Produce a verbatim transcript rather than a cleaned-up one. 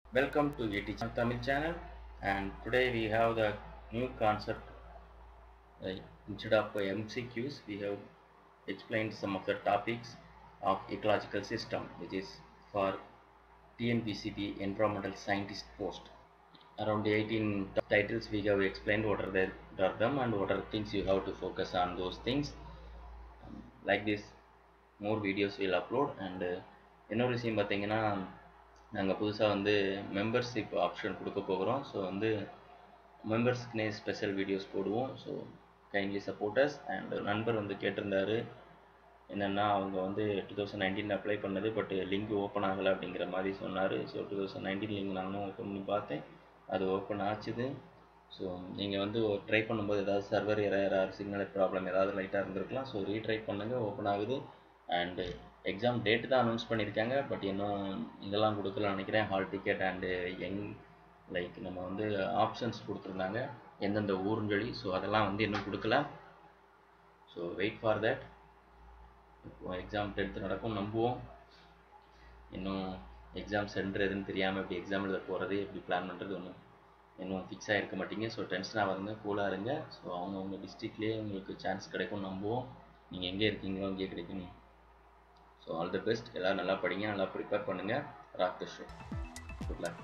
Welcome to E T Tamil channel, and today we have the new concept. Uh, instead of M C Qs, we have explained some of the topics of ecological system, which is for T N P C B Environmental Scientist post. Around eighteen titles we have explained what are, the, what are them and what are things you have to focus on those things. Um, like this, more videos will upload. And uh, இன்னொரு விஷயம் பார்த்தீங்கன்னா, நாங்கள் புதுசாக வந்து membership option கொடுக்க போகிறோம். So வந்து மெம்பர்ஸ்க்குனே ஸ்பெஷல் வீடியோஸ் போடுவோம். So kindly supporters. அண்ட் நண்பர் வந்து கேட்டிருந்தாரு என்னென்னா, அவங்க வந்து டூ தௌசண்ட் நைன்டீன் அப்ளை பண்ணது, பட் லிங்க் ஓப்பன் ஆகலை அப்படிங்கிற மாதிரி சொன்னார். So two thousand nineteen link நானும் ஓப்பன் பண்ணி பார்த்தேன், அது ஓப்பன் ஆச்சுது. ஸோ நீங்கள் வந்து ட்ரை பண்ணும்போது ஏதாவது சர்வர் எரர் சிக்னல் ப்ராப்ளம் ஏதாவது லைட்டாக இருந்திருக்கலாம். ஸோ ரீட்ரை பண்ணுங்கள், ஓப்பன் ஆகுது. அண்டு எக்ஸாம் டேட்டு தான் அனௌன்ஸ் பண்ணியிருக்காங்க, பட் இன்னும் இதெல்லாம் கொடுக்கல நினைக்கிறேன். ஹால் டிக்கெட் அண்டு எங் லைக் நம்ம வந்து ஆப்ஷன்ஸ் கொடுத்துருந்தாங்க எந்தெந்த ஊருன்னு சொல்லி. ஸோ அதெல்லாம் வந்து இன்னும் கொடுக்கல. So wait for that. இப்போ எக்ஸாம் டென்த்து நடக்கும் நம்புவோம். இன்னும் எக்ஸாம் சென்டர் எதுன்னு தெரியாமல் எப்படி எக்ஸாம் எழுத போகிறது, எப்படி பிளான் பண்ணுறது ஒன்றும் இன்னும் ஃபிக்ஸ் ஆகிருக்க மாட்டீங்க. ஸோ டென்ஷனாக வருங்க, கூலாக இருங்க. ஸோ அவங்கவுங்க டிஸ்ட்ரிக்ட்லேயே உங்களுக்கு சான்ஸ் கிடைக்கும் நம்புவோம். நீங்கள் எங்கே இருக்கீங்களோ அங்கேயே கிடைக்கணும். So all the best. எல்லோரும் நல்லா படிங்க, நல்லா ப்ரிப்பேர் பண்ணுங்கள். Rock the show. Good luck.